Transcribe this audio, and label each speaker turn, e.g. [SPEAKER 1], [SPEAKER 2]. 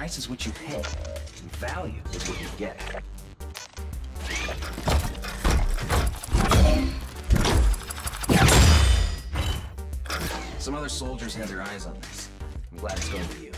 [SPEAKER 1] Price is what you pay, and value is what you get. Some other soldiers had their eyes on this. I'm glad it's going to you.